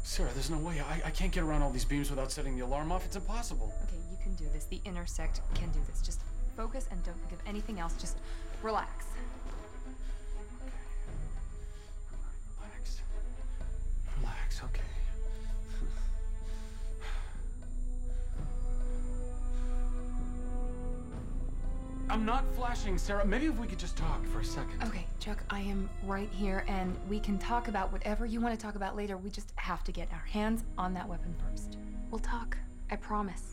Sarah, there's no way. I can't get around all these beams without setting the alarm off. It's impossible. Okay, you can do this. The intersect can do this. Just focus and don't think of anything else. Just relax. Relax. Relax, okay. I'm not flashing, Sarah. Maybe if we could just talk for a second. Okay, Chuck, I am right here, and we can talk about whatever you want to talk about later. We just have to get our hands on that weapon first. We'll talk. I promise.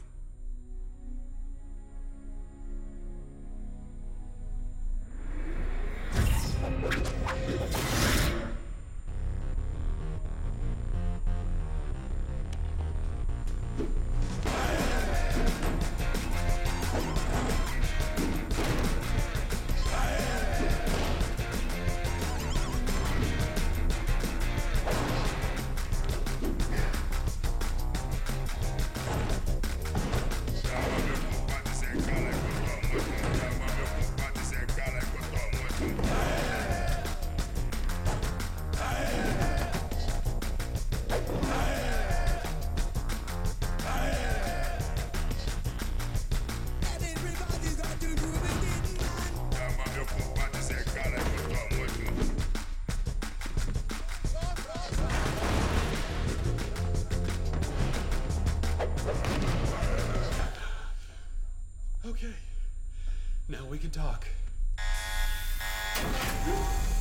Okay, now we can talk.